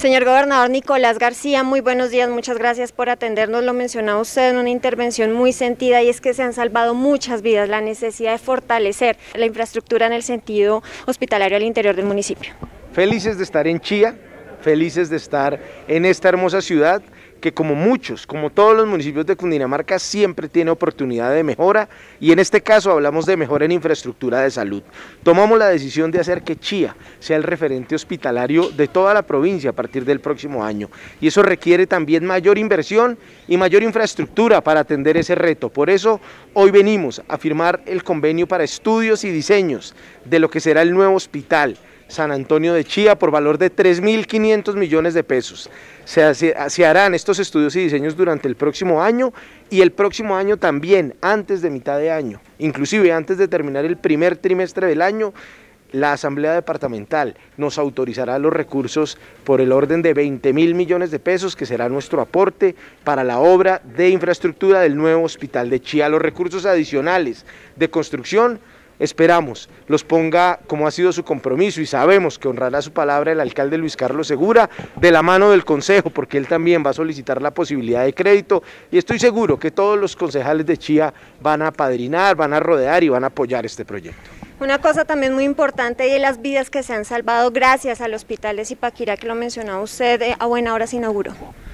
Señor gobernador Nicolás García, muy buenos días, muchas gracias por atendernos. Lo mencionaba usted en una intervención muy sentida y es que se han salvado muchas vidas, la necesidad de fortalecer la infraestructura en el sentido hospitalario al interior del municipio. Felices de estar en Chía, felices de estar en esta hermosa ciudad que como todos los municipios de Cundinamarca siempre tiene oportunidad de mejora y en este caso hablamos de mejora en infraestructura de salud. Tomamos la decisión de hacer que Chía sea el referente hospitalario de toda la provincia a partir del próximo año y eso requiere también mayor inversión y mayor infraestructura para atender ese reto. Por eso hoy venimos a firmar el convenio para estudios y diseños de lo que será el nuevo hospital San Antonio de Chía por valor de 3.500 millones de pesos. Se harán estos estudios y diseños durante el próximo año y el próximo año también, antes de mitad de año, inclusive antes de terminar el primer trimestre del año, la Asamblea Departamental nos autorizará los recursos por el orden de 20.000 millones de pesos, que será nuestro aporte para la obra de infraestructura del nuevo hospital de Chía. Los recursos adicionales de construcción esperamos los ponga, como ha sido su compromiso, y sabemos que honrará su palabra el alcalde Luis Carlos Segura, de la mano del Consejo, porque él también va a solicitar la posibilidad de crédito, y estoy seguro que todos los concejales de Chía van a apadrinar, van a rodear y van a apoyar este proyecto. Una cosa también muy importante y las vidas que se han salvado gracias al hospital de Zipaquirá, que lo mencionaba usted, a buena hora se inauguró.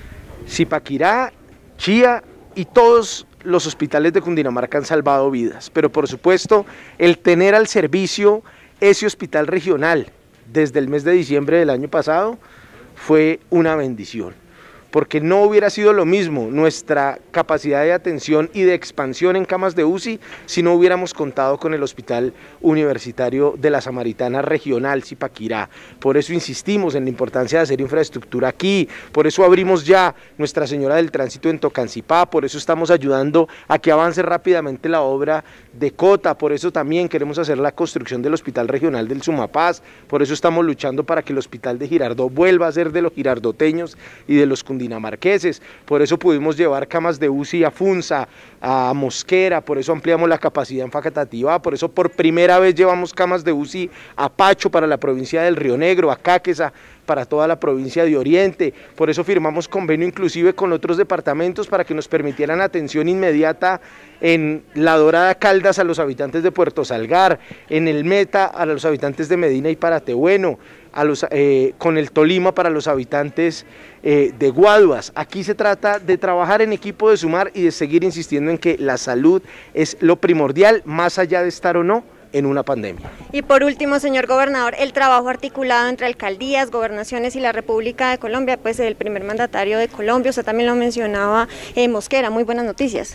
Zipaquirá, Chía y todos los hospitales de Cundinamarca han salvado vidas, pero por supuesto el tener al servicio ese hospital regional desde el mes de diciembre del año pasado fue una bendición, porque no hubiera sido lo mismo nuestra capacidad de atención y de expansión en camas de UCI si no hubiéramos contado con el Hospital Universitario de la Samaritana Regional Zipaquirá. Por eso insistimos en la importancia de hacer infraestructura aquí, por eso abrimos ya Nuestra Señora del Tránsito en Tocancipá, por eso estamos ayudando a que avance rápidamente la obra de Cota, por eso también queremos hacer la construcción del Hospital Regional del Sumapaz, por eso estamos luchando para que el Hospital de Girardot vuelva a ser de los girardoteños y de los cundinamarqueses, por eso pudimos llevar camas de UCI a Funza, a Mosquera, por eso ampliamos la capacidad en Facatativá, por eso por primera vez llevamos camas de UCI a Pacho para la provincia del Río Negro, a Cáqueza para toda la provincia de Oriente, por eso firmamos convenio inclusive con otros departamentos para que nos permitieran atención inmediata en La Dorada Caldas a los habitantes de Puerto Salgar, en el Meta a los habitantes de Medina y Paratebueno, con el Tolima para los habitantes de Guaduas. Aquí se trata de trabajar en equipo, de sumar y de seguir insistiendo en que la salud es lo primordial, más allá de estar o no en una pandemia. Y por último, señor gobernador, el trabajo articulado entre alcaldías, gobernaciones y la República de Colombia, pues el primer mandatario de Colombia, usted también lo mencionaba, Mosquera, muy buenas noticias.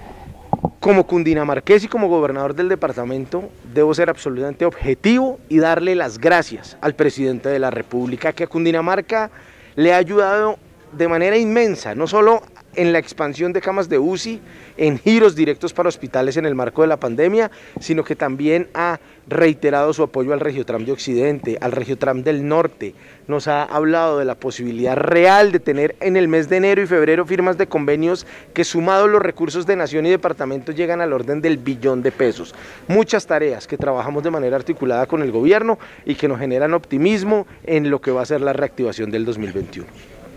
Como cundinamarqués y como gobernador del departamento, debo ser absolutamente objetivo y darle las gracias al presidente de la República, que a Cundinamarca le ha ayudado de manera inmensa, no solo en la expansión de camas de UCI, en giros directos para hospitales en el marco de la pandemia, sino que también ha reiterado su apoyo al Regiotram de Occidente, al Regiotram del Norte, nos ha hablado de la posibilidad real de tener en el mes de enero y febrero firmas de convenios que sumados los recursos de nación y departamento llegan al orden del billón de pesos. Muchas tareas que trabajamos de manera articulada con el gobierno y que nos generan optimismo en lo que va a ser la reactivación del 2021.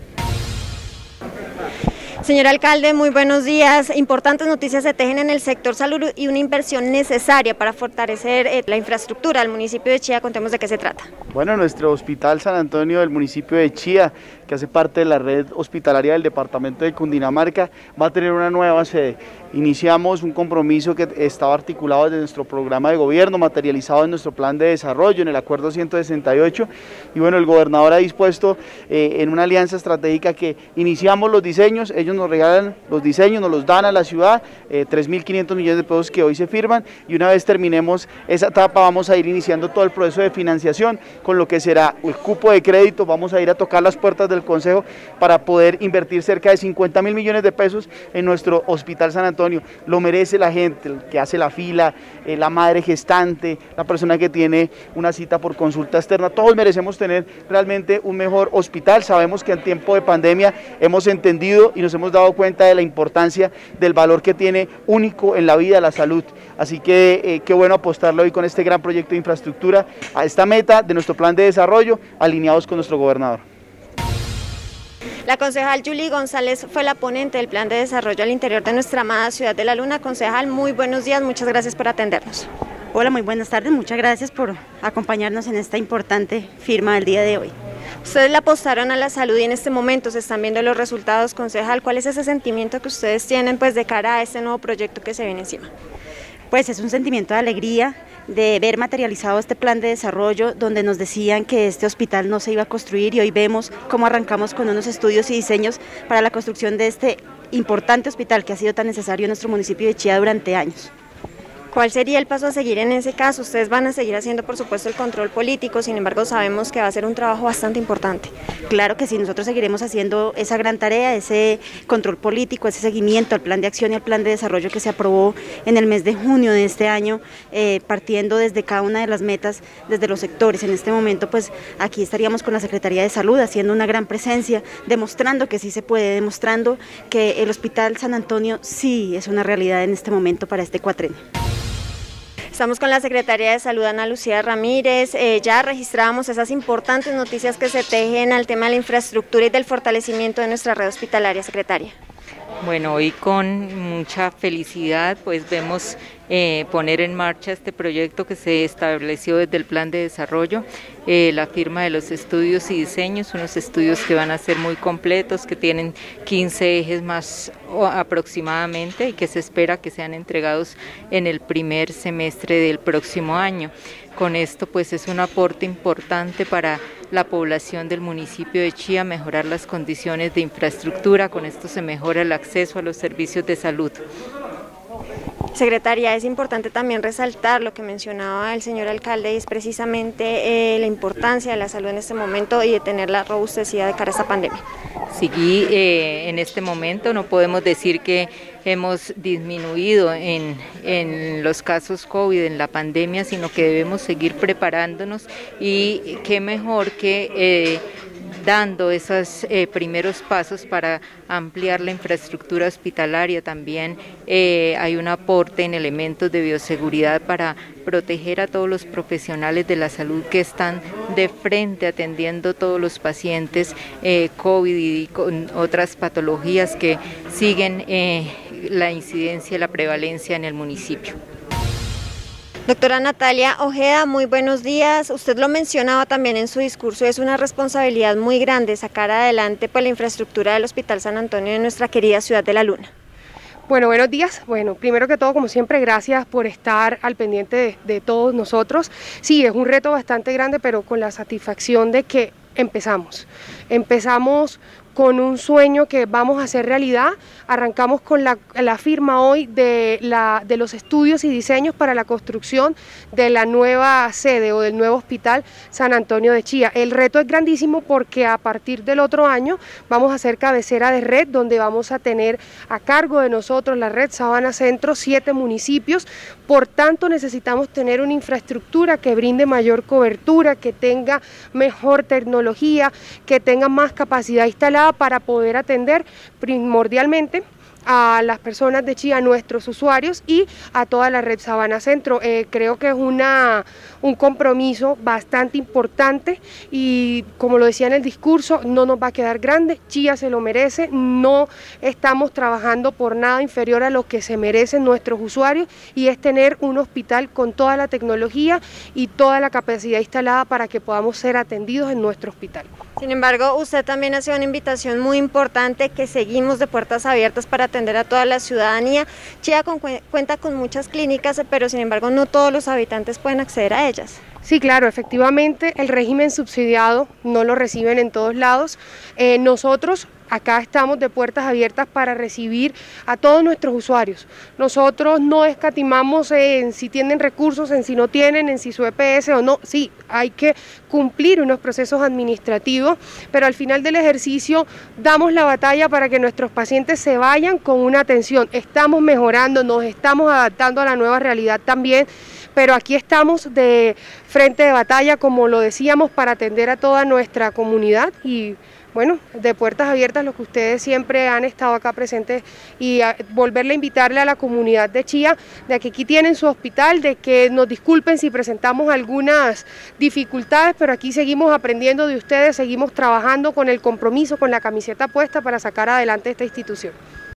Señor alcalde, muy buenos días. Importantes noticias se tejen en el sector salud y una inversión necesaria para fortalecer la infraestructura del municipio de Chía. Contemos de qué se trata. Bueno, nuestro Hospital San Antonio del municipio de Chía, que hace parte de la red hospitalaria del departamento de Cundinamarca, va a tener una nueva sede. Iniciamos un compromiso que estaba articulado desde nuestro programa de gobierno, materializado en nuestro plan de desarrollo, en el acuerdo 168, y bueno, el gobernador ha dispuesto en una alianza estratégica que iniciamos los diseños, ellos nos regalan los diseños, nos los dan a la ciudad, 3.500 millones de pesos que hoy se firman, y una vez terminemos esa etapa vamos a ir iniciando todo el proceso de financiación, con lo que será el cupo de crédito, vamos a ir a tocar las puertas del Consejo para poder invertir cerca de 50.000 millones de pesos en nuestro Hospital San Antonio. Lo merece la gente, el que hace la fila, la madre gestante, la persona que tiene una cita por consulta externa, todos merecemos tener realmente un mejor hospital. Sabemos que en tiempo de pandemia hemos entendido y nos hemos dado cuenta de la importancia del valor que tiene único en la vida la salud, así que qué bueno apostarle hoy con este gran proyecto de infraestructura a esta meta de nuestro plan de desarrollo, alineados con nuestro gobernador. La concejal Julie González fue la ponente del plan de desarrollo al interior de nuestra amada ciudad de La Luna. Concejal, muy buenos días, muchas gracias por atendernos. Hola, muy buenas tardes, muchas gracias por acompañarnos en esta importante firma del día de hoy. Ustedes le apostaron a la salud y en este momento se están viendo los resultados, concejal. ¿Cuál es ese sentimiento que ustedes tienen pues de cara a este nuevo proyecto que se viene encima? Pues es un sentimiento de alegría de ver materializado este plan de desarrollo donde nos decían que este hospital no se iba a construir y hoy vemos cómo arrancamos con unos estudios y diseños para la construcción de este importante hospital que ha sido tan necesario en nuestro municipio de Chía durante años. ¿Cuál sería el paso a seguir en ese caso? Ustedes van a seguir haciendo, por supuesto, el control político, sin embargo, sabemos que va a ser un trabajo bastante importante. Claro que sí, nosotros seguiremos haciendo esa gran tarea, ese control político, ese seguimiento al plan de acción y al plan de desarrollo que se aprobó en el mes de junio de este año, partiendo desde cada una de las metas, desde los sectores. En este momento, pues, aquí estaríamos con la Secretaría de Salud haciendo una gran presencia, demostrando que sí se puede, demostrando que el Hospital San Antonio sí es una realidad en este momento para este cuatrenio. Estamos con la Secretaría de Salud, Ana Lucía Ramírez. Ya registrábamos esas importantes noticias que se tejen al tema de la infraestructura y del fortalecimiento de nuestra red hospitalaria, secretaria. Bueno, hoy con mucha felicidad pues vemos poner en marcha este proyecto que se estableció desde el plan de desarrollo, la firma de los estudios y diseños, unos estudios que van a ser muy completos, que tienen 15 ejes más aproximadamente y que se espera que sean entregados en el primer semestre del próximo año. Con esto pues es un aporte importante para la población del municipio de Chía, mejorar las condiciones de infraestructura, con esto se mejora el acceso a los servicios de salud. Secretaria, es importante también resaltar lo que mencionaba el señor alcalde y es precisamente la importancia de la salud en este momento y de tenerla robustecida de cara a esta pandemia. Sí, en este momento no podemos decir que hemos disminuido en los casos COVID, en la pandemia, sino que debemos seguir preparándonos y qué mejor que dando esos primeros pasos para ampliar la infraestructura hospitalaria. También hay un aporte en elementos de bioseguridad para proteger a todos los profesionales de la salud que están de frente atendiendo todos los pacientes COVID y con otras patologías que siguen la incidencia y la prevalencia en el municipio. Doctora Natalia Ojeda, muy buenos días. Usted lo mencionaba también en su discurso, es una responsabilidad muy grande sacar adelante pues, la infraestructura del Hospital San Antonio de nuestra querida ciudad de La Luna. Bueno, buenos días. Bueno, primero que todo, como siempre, gracias por estar al pendiente de todos nosotros. Sí, es un reto bastante grande, pero con la satisfacción de que empezamos con un sueño que vamos a hacer realidad. Arrancamos con la firma hoy de los estudios y diseños para la construcción de la nueva sede o del nuevo Hospital San Antonio de Chía. El reto es grandísimo porque a partir del otro año vamos a ser cabecera de red, donde vamos a tener a cargo de nosotros la red Sabana Centro, 7 municipios. Por tanto, necesitamos tener una infraestructura que brinde mayor cobertura, que tenga mejor tecnología, que tenga más capacidad instalada para poder atender primordialmente a las personas de Chía, a nuestros usuarios y a toda la red Sabana Centro. Creo que es un compromiso bastante importante y, como lo decía en el discurso, no nos va a quedar grande. Chía se lo merece, no estamos trabajando por nada inferior a lo que se merecen nuestros usuarios, y es tener un hospital con toda la tecnología y toda la capacidad instalada para que podamos ser atendidos en nuestro hospital. Sin embargo, usted también hace una invitación muy importante, que seguimos de puertas abiertas para atender a toda la ciudadanía. Chía cuenta con muchas clínicas, pero sin embargo no todos los habitantes pueden acceder a ellas. Sí, claro, efectivamente el régimen subsidiado no lo reciben en todos lados. Nosotros acá estamos de puertas abiertas para recibir a todos nuestros usuarios. Nosotros no escatimamos en si tienen recursos, en si no tienen, en si su EPS o no. Sí, hay que cumplir unos procesos administrativos, pero al final del ejercicio damos la batalla para que nuestros pacientes se vayan con una atención. Estamos mejorando, nos estamos adaptando a la nueva realidad también, pero aquí estamos de frente de batalla, como lo decíamos, para atender a toda nuestra comunidad y bueno, de puertas abiertas lo que ustedes siempre han estado acá presentes y volverle a invitarle a la comunidad de Chía de que aquí tienen su hospital, de que nos disculpen si presentamos algunas dificultades, pero aquí seguimos aprendiendo de ustedes, seguimos trabajando con el compromiso, con la camiseta puesta para sacar adelante esta institución.